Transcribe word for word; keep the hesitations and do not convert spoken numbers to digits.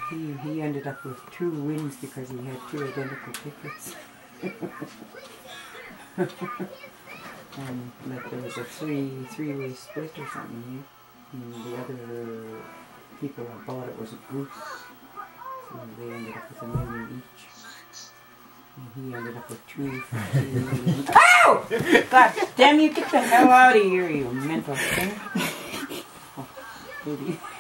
he, he ended up with two wins because he had two identical tickets. And like there was a three three-way split or something, and the other people that bought it was a group, so they ended up with a million each. And he ended up with two for two million. Ow! God damn you, get the hell out of here, you mental thing. Oh,